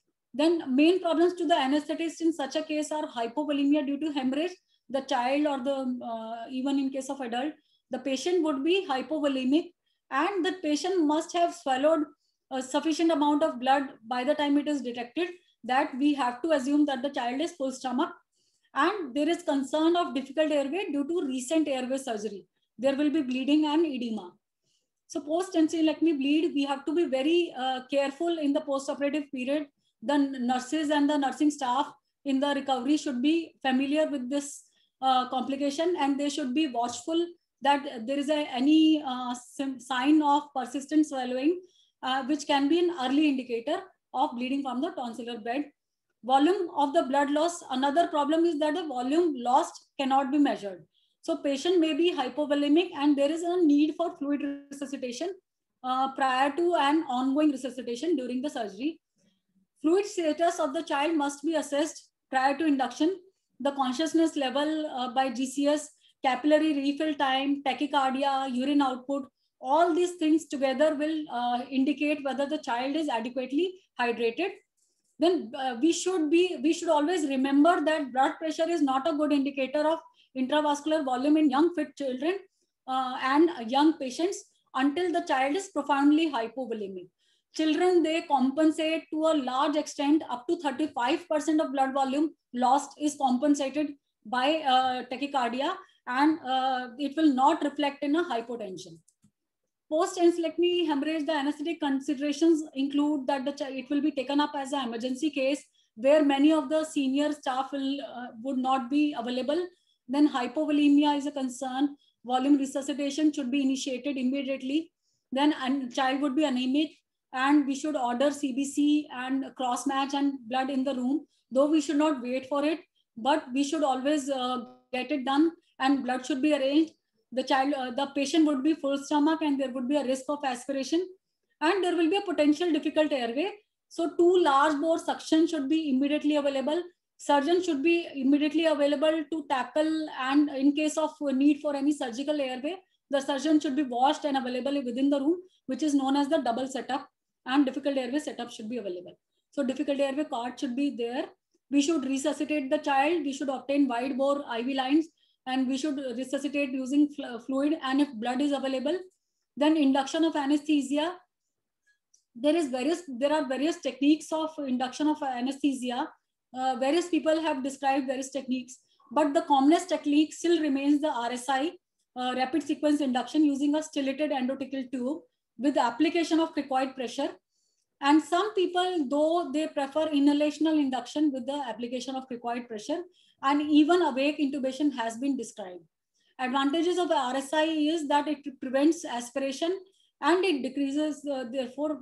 Then main problems to the anesthetist in such a case are hypovolemia due to hemorrhage. The child or the even in case of adult, the patient would be hypovolemic, and the patient must have swallowed a sufficient amount of blood by the time it is detected, that we have to assume that the child is full stomach. And there is concern of difficult airway due to recent airway surgery. There will be bleeding and edema. So post-tonsillectomy bleed, we have to be very careful in the post-operative period. The nurses and the nursing staff in the recovery should be familiar with this complication, and they should be watchful that there is any sign of persistent swallowing, which can be an early indicator of bleeding from the tonsillar bed. Volume of the blood loss. Another problem is that the volume lost cannot be measured. So patient may be hypovolemic, and there is a need for fluid resuscitation prior to an ongoing resuscitation during the surgery. Fluid status of the child must be assessed prior to induction. The consciousness level by GCS, capillary refill time, tachycardia, urine output, all these things together will indicate whether the child is adequately hydrated. Then we should always remember that blood pressure is not a good indicator of intravascular volume in young fit children and young patients until the child is profoundly hypovolemic. Children, they compensate to a large extent. Up to 35% of blood volume lost is compensated by tachycardia, and it will not reflect in a hypotension. Post-tonsillectomy hemorrhage, the anesthetic considerations include that it will be taken up as an emergency case where many of the senior staff would not be available. Then hypovolemia is a concern. Volume resuscitation should be initiated immediately. Then child would be anemic, and we should order CBC and cross match and blood in the room, though we should not wait for it, but we should always get it done, and blood should be arranged. The patient would be full stomach, and there would be a risk of aspiration, and there will be a potential difficult airway. So 2 large bore suction should be immediately available. Surgeon should be immediately available to tackle, and in case of need for any surgical airway, the surgeon should be washed and available within the room, which is known as the double setup, and difficult airway setup should be available. So difficult airway card should be there. We should resuscitate the child. We should obtain wide bore IV lines, and we should resuscitate using fluid, and if blood is available, then induction of anesthesia. There are various techniques of induction of anesthesia. Various people have described various techniques, but the commonest technique still remains the RSI, rapid sequence induction, using a stellated endotracheal tube with the application of cricoid pressure. And some people, though, they prefer inhalational induction with the application of cricoid pressure, and even awake intubation has been described. Advantages of the RSI is that it prevents aspiration, and it decreases, but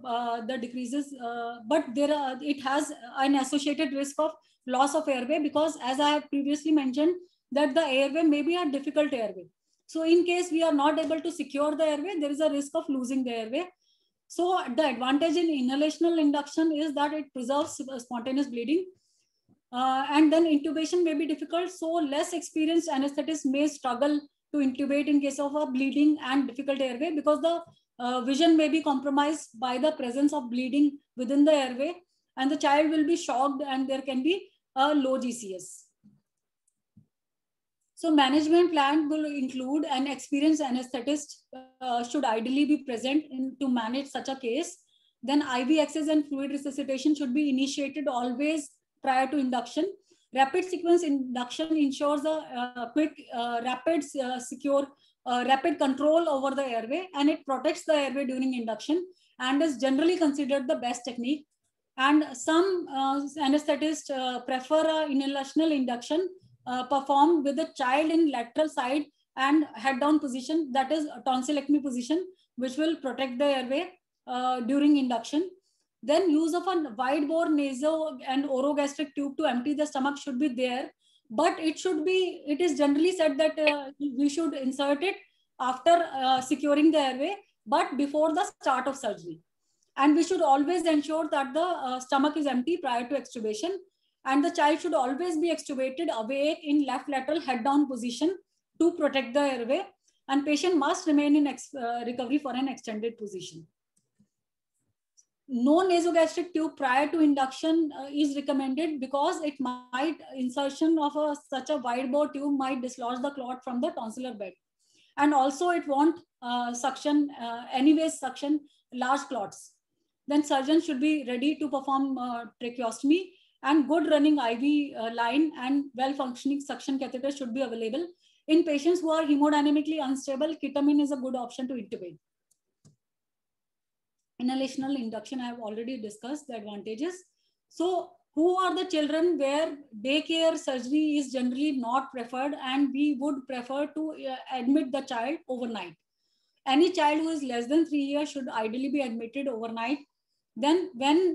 it has an associated risk of loss of airway, because as I have previously mentioned, that the airway may be a difficult airway. So in case we are not able to secure the airway, there is a risk of losing the airway. So the advantage in inhalational induction is that it preserves spontaneous bleeding. And then intubation may be difficult. So less experienced anesthetists may struggle to intubate in case of a bleeding and difficult airway, because the vision may be compromised by the presence of bleeding within the airway, and the child will be shocked, and there can be a low GCS. So management plan will include an experienced anesthetist should ideally be present to manage such a case. Then IV access and fluid resuscitation should be initiated always prior to induction. Rapid sequence induction ensures a quick, rapid, secure rapid control over the airway, and it protects the airway during induction and is generally considered the best technique. And some anesthetists prefer inhalational induction performed with the child in lateral side and head down position, that is a tonsillectomy position, which will protect the airway during induction. Then use of a wide bore naso and orogastric tube to empty the stomach should be there, but it is generally said that we should insert it after securing the airway, but before the start of surgery. And we should always ensure that the stomach is empty prior to extubation, and the child should always be extubated awake in left lateral head down position to protect the airway, and patient must remain in recovery for an extended position. No nasogastric tube prior to induction is recommended because it might insertion of such a wide bore tube might dislodge the clot from the tonsillar bed, and also it won't suction large clots. Then surgeon should be ready to perform tracheostomy, and good running IV line and well functioning suction catheter should be available. In patients who are hemodynamically unstable, ketamine is a good option to intubate. Inhalational induction, I have already discussed the advantages. So who are the children where daycare surgery is generally not preferred, and we would prefer to admit the child overnight? Any child who is less than 3 years should ideally be admitted overnight. Then when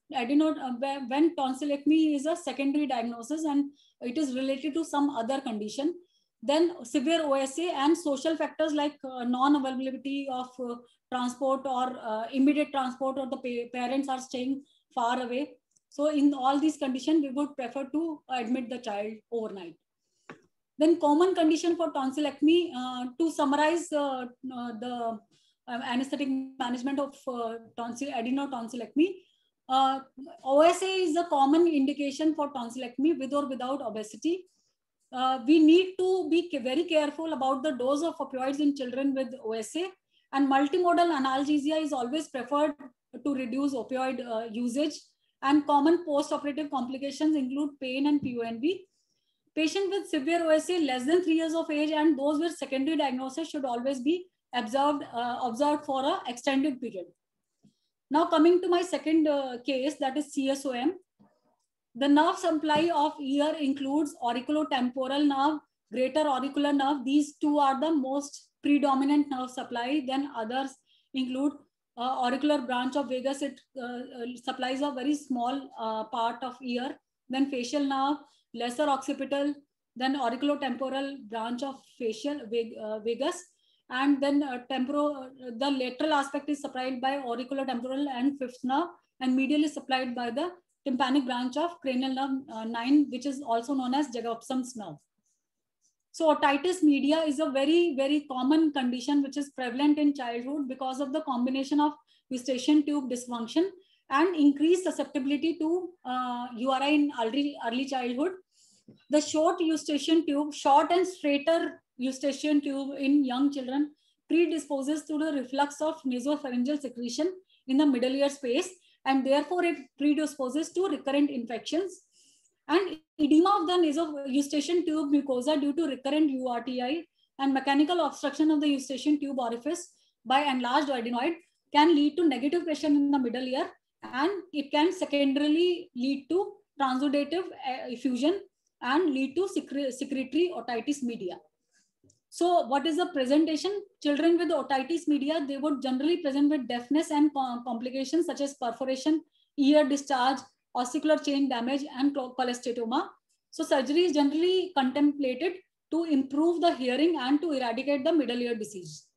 tonsillectomy is a secondary diagnosis and it is related to some other condition, then severe OSA and social factors like non-availability of transport or immediate transport, or the parents are staying far away. So in all these conditions, we would prefer to admit the child overnight. Then common condition for tonsillectomy, to summarize the anesthetic management of adenotonsillectomy. OSA is a common indication for tonsillectomy with or without obesity. We need to be very careful about the dose of opioids in children with OSA, and multimodal analgesia is always preferred to reduce opioid usage. And common post-operative complications include pain and PONV. Patients with severe OSA less than 3 years of age and those with secondary diagnosis should always be observed for an extended period. Now coming to my second case, that is CSOM. The nerve supply of ear includes auriculotemporal nerve, greater auricular nerve. These two are the most predominant nerve supply. Then others include auricular branch of vagus. It supplies a very small part of ear. Then facial nerve, lesser occipital, then auriculotemporal branch of facial vagus, and then the lateral aspect is supplied by auriculotemporal and fifth nerve, and medial is supplied by the tympanic branch of cranial nerve 9, which is also known as Jacobson's nerve. So otitis media is a very, very common condition which is prevalent in childhood because of the combination of eustachian tube dysfunction and increased susceptibility to URI in early childhood. The short and straighter eustachian tube in young children predisposes to the reflux of nasopharyngeal secretion in the middle ear space, and therefore it predisposes to recurrent infections. And edema of the eustachian tube mucosa due to recurrent URTI and mechanical obstruction of the eustachian tube orifice by enlarged adenoid can lead to negative pressure in the middle ear, and it can secondarily lead to transudative effusion and lead to secretory otitis media. So what is the presentation? Children with otitis media, they would generally present with deafness and complications such as perforation, ear discharge, ossicular chain damage, and cholesteatoma. So surgery is generally contemplated to improve the hearing and to eradicate the middle ear disease.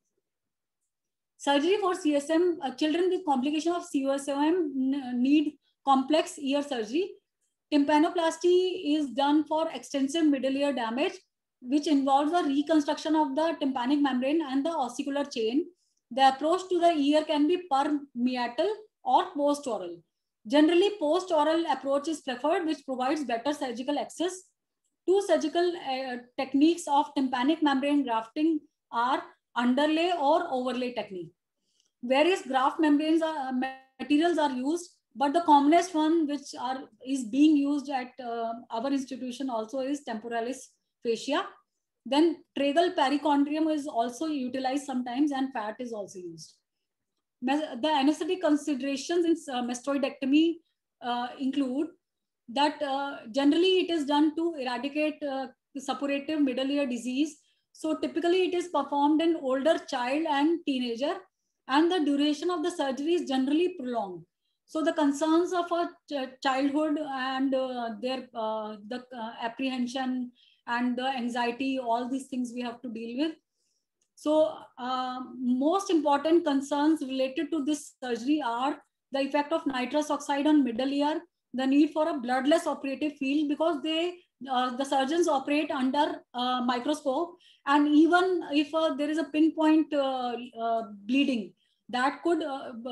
Surgery for CSM, children with complication of CSM need complex ear surgery. Tympanoplasty is done for extensive middle ear damage, which involves the reconstruction of the tympanic membrane and the ossicular chain. The approach to the ear can be permeatal or post-oral. Generally, post-oral approach is preferred, which provides better surgical access. Two surgical techniques of tympanic membrane grafting are underlay or overlay technique. Various graft membranes materials are used, but the commonest one which is being used at our institution also is temporalis fascia. Then tragal perichondrium is also utilized sometimes, and fat is also used. The anesthetic considerations in mastoidectomy include that generally it is done to eradicate suppurative middle ear disease. So typically it is performed in older child and teenager, and the duration of the surgery is generally prolonged. So the concerns of a childhood and the apprehension and the anxiety, all these things we have to deal with. So most important concerns related to this surgery are the effect of nitrous oxide on middle ear, the need for a bloodless operative field, because the surgeons operate under microscope, and even if there is a pinpoint bleeding, that could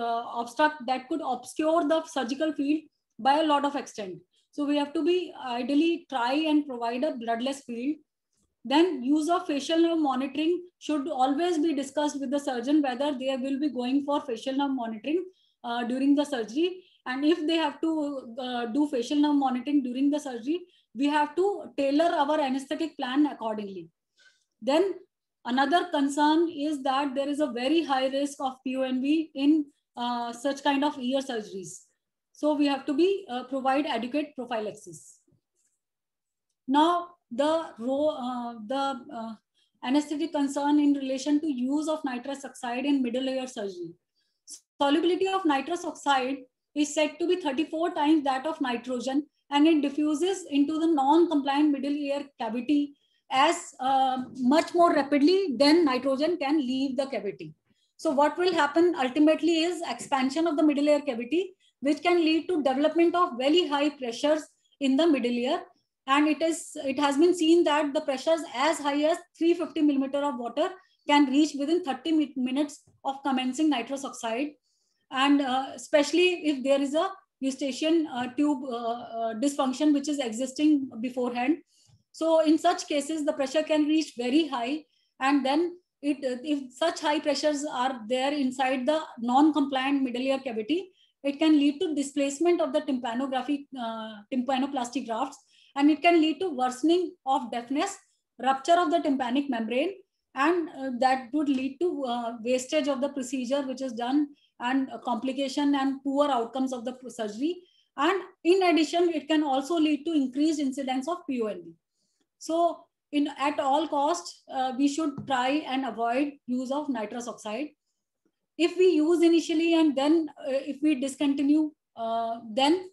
obscure the surgical field by a lot of extent. So we have to be ideally try and provide a bloodless field. Then use of facial nerve monitoring should always be discussed with the surgeon, whether they will be going for facial nerve monitoring during the surgery. And if they have to do facial nerve monitoring during the surgery, we have to tailor our anesthetic plan accordingly. Then another concern is that there is a very high risk of PONV in such kind of ear surgeries. So we have to provide adequate prophylaxis. Now, the anesthetic concern in relation to use of nitrous oxide in middle ear surgery. Solubility of nitrous oxide is said to be 34 times that of nitrogen, and it diffuses into the non-compliant middle ear cavity as much more rapidly than nitrogen can leave the cavity. So what will happen ultimately is expansion of the middle ear cavity, which can lead to development of very high pressures in the middle ear. And it has been seen that the pressures as high as 350 millimeter of water can reach within 30 minutes of commencing nitrous oxide. And especially if there is a eustachian tube dysfunction which is existing beforehand. So in such cases, the pressure can reach very high. And then if such high pressures are there inside the non-compliant middle ear cavity, it can lead to displacement of the tympanoplasty grafts, and it can lead to worsening of deafness, rupture of the tympanic membrane, and that would lead to wastage of the procedure which is done, and complication and poor outcomes of the surgery. And in addition, it can also lead to increased incidence of PONV. So at all costs, we should try and avoid use of nitrous oxide. If we use initially and then if we discontinue, then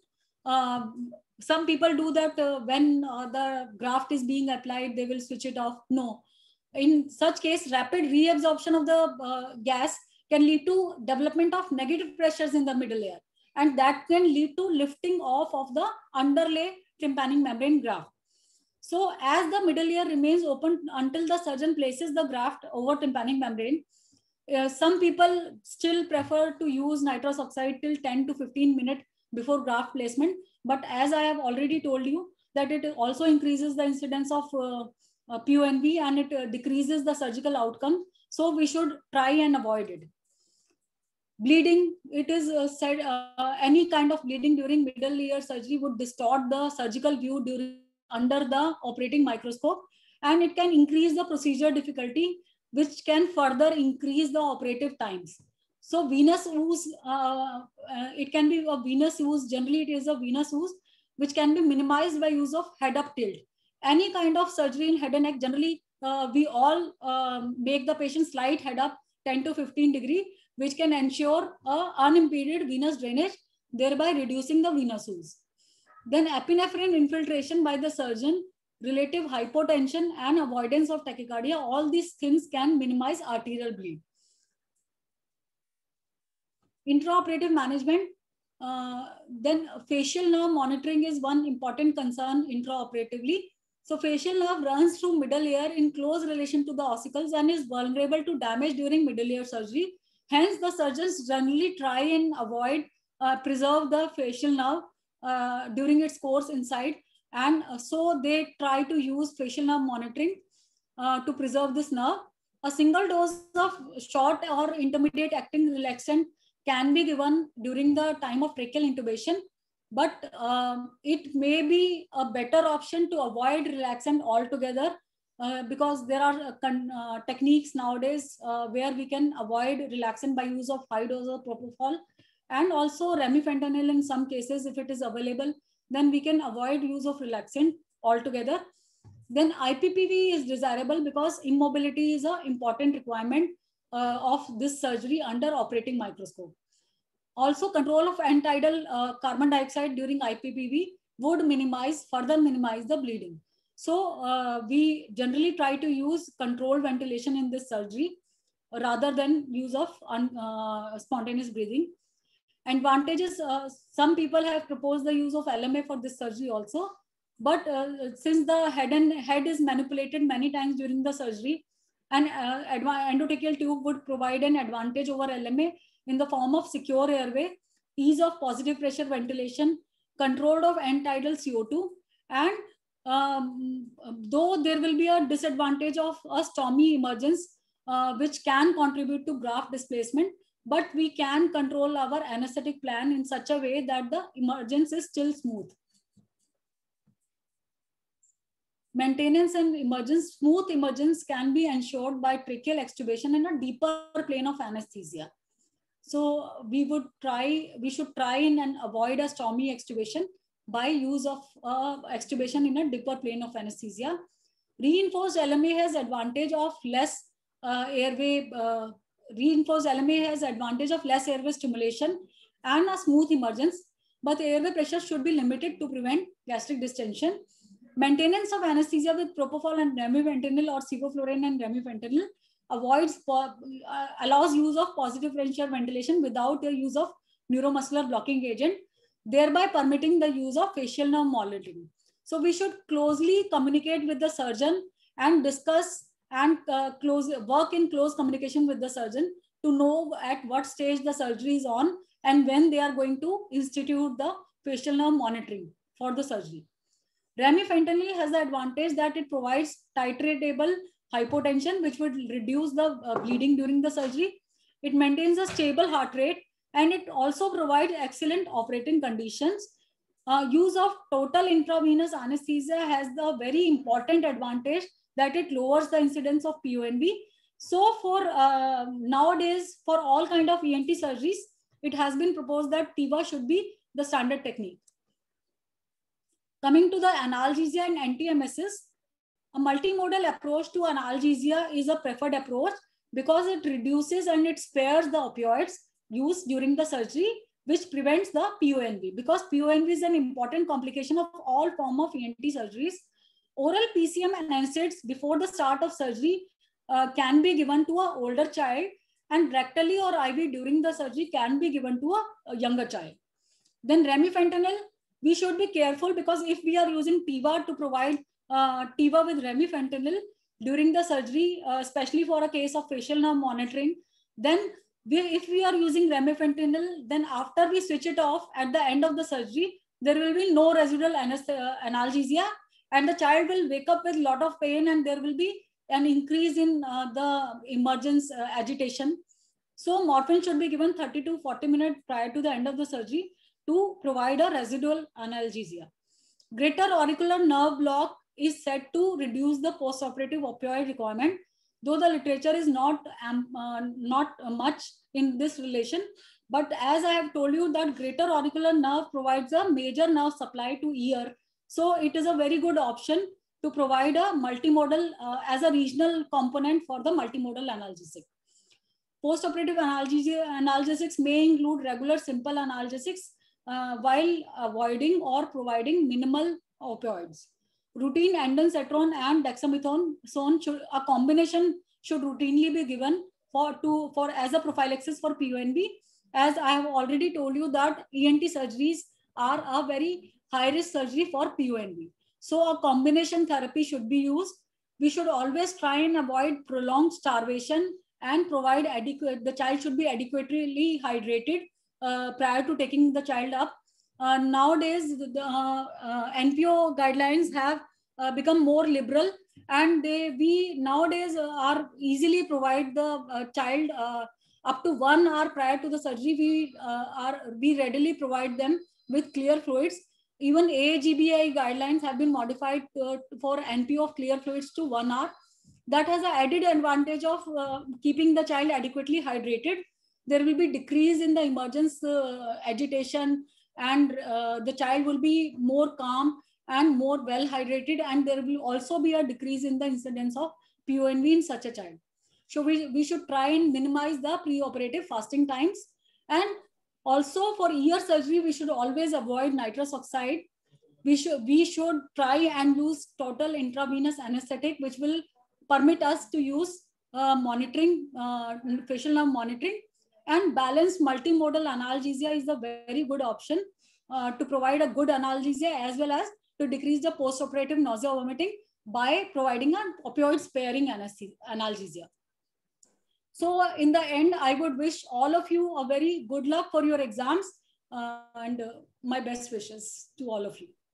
some people do that when the graft is being applied, they will switch it off. No. In such case, rapid reabsorption of the gas can lead to development of negative pressures in the middle ear, and that can lead to lifting off of the underlay tympanic membrane graft. So as the middle ear remains open until the surgeon places the graft over tympanic membrane, some people still prefer to use nitrous oxide till 10 to 15 minutes before graft placement. But as I have already told you, that it also increases the incidence of PONV, and it decreases the surgical outcome. So we should try and avoid it. Bleeding, it is said any kind of bleeding during middle ear surgery would distort the surgical view under the operating microscope, and it can increase the procedure difficulty, which can further increase the operative times. So venous ooze, it can be a venous ooze. Generally, it is a venous ooze, which can be minimized by use of head-up tilt. Any kind of surgery in head and neck, generally, we all make the patient slide head up 10 to 15 degree, which can ensure unimpeded venous drainage, thereby reducing the venous ooze. Then epinephrine infiltration by the surgeon, relative hypotension, and avoidance of tachycardia, all these things can minimize arterial bleed. Intraoperative management, then facial nerve monitoring is one important concern intraoperatively. So facial nerve runs through middle ear in close relation to the ossicles and is vulnerable to damage during middle ear surgery. Hence, the surgeons generally try and avoid, preserve the facial nerve during its course inside. And so they try to use facial nerve monitoring to preserve this nerve. A single dose of short or intermediate acting relaxant can be given during the time of tracheal intubation, but it may be a better option to avoid relaxant altogether because there are techniques nowadays where we can avoid relaxant by use of high dose of propofol, and also remifentanil in some cases, if it is available, then we can avoid use of relaxant altogether. Then IPPV is desirable because immobility is an important requirement of this surgery under operating microscope. Also, control of end-tidal carbon dioxide during IPPV would further minimize the bleeding. So we generally try to use controlled ventilation in this surgery rather than use of spontaneous breathing. Advantages, some people have proposed the use of LMA for this surgery also, but since the head is manipulated many times during the surgery, an endotracheal tube would provide an advantage over LMA in the form of secure airway, ease of positive pressure ventilation, control of end-tidal CO2, and though there will be a disadvantage of a STOMI emergence, which can contribute to graft displacement, but we can control our anesthetic plan in such a way that the emergence is still smooth. Maintenance and emergence, smooth emergence can be ensured by tracheal extubation in a deeper plane of anesthesia. So we should try and avoid a STOMI extubation by use of extubation in a deeper plane of anesthesia. Reinforced LMA has advantage of less airway. Reinforced LMA has advantage of less airway stimulation and a smooth emergence, but airway pressure should be limited to prevent gastric distension. Maintenance of anesthesia with propofol and remifentanil or sevoflurane and remifentanil allows use of positive pressure ventilation without the use of neuromuscular blocking agent, thereby permitting the use of facial nerve monitoring. So we should closely communicate with the surgeon and discuss and work in close communication with the surgeon to know at what stage the surgery is on and when they are going to institute the facial nerve monitoring for the surgery. Remifentanil has the advantage that it provides titratable hypotension, which would reduce the bleeding during the surgery. It maintains a stable heart rate, and it also provides excellent operating conditions. Use of total intravenous anesthesia has the very important advantage that it lowers the incidence of PONV. So for nowadays, for all kind of ENT surgeries, it has been proposed that TIVA should be the standard technique. Coming to the analgesia and anti-emesis, a multimodal approach to analgesia is a preferred approach because it reduces and it spares the opioids used during the surgery, which prevents the PONV, because PONV is an important complication of all form of ENT surgeries. Oral PCM and NSAIDs before the start of surgery can be given to an older child, and rectally or IV during the surgery can be given to a younger child. Then remifentanil, we should be careful because if we are using TIVA to provide TIVA with remifentanil during the surgery, especially for a case of facial nerve monitoring, then if we are using remifentanil, then after we switch it off at the end of the surgery, there will be no residual analgesia, and the child will wake up with a lot of pain, and there will be an increase in the emergence agitation. So morphine should be given 30 to 40 minutes prior to the end of the surgery to provide a residual analgesia. Greater auricular nerve block is said to reduce the postoperative opioid requirement, though the literature is not much in this relation. But as I have told you that greater auricular nerve provides a major nerve supply to ear. So it is a very good option to provide a multimodal as a regional component for the multimodal analgesic. Postoperative analgesics may include regular simple analgesics while avoiding or providing minimal opioids. Routine ensitron and dexamethasone a combination should routinely be given for as a prophylaxis for PONV, as I have already told you that ENT surgeries are a very high risk surgery for PONV. So a combination therapy should be used. We should always try and avoid prolonged starvation and provide the child should be adequately hydrated prior to taking the child up. Nowadays, the NPO guidelines have become more liberal, and we nowadays are easily provide the child up to 1 hour prior to the surgery. We readily provide them with clear fluids. Even AAGBI guidelines have been modified for NP of clear fluids to 1 hour. That has an added advantage of keeping the child adequately hydrated. There will be decrease in the emergence agitation, and the child will be more calm and more well hydrated, and there will also be a decrease in the incidence of PONV in such a child. So we should try and minimize the preoperative fasting times. And also for ear surgery, we should always avoid nitrous oxide. We should try and use total intravenous anesthetic, which will permit us to use monitoring, facial nerve monitoring. And balanced multimodal analgesia is a very good option to provide a good analgesia as well as to decrease the post-operative nausea vomiting by providing an opioid sparing analgesia. So in the end, I would wish all of you a very good luck for your exams and my best wishes to all of you.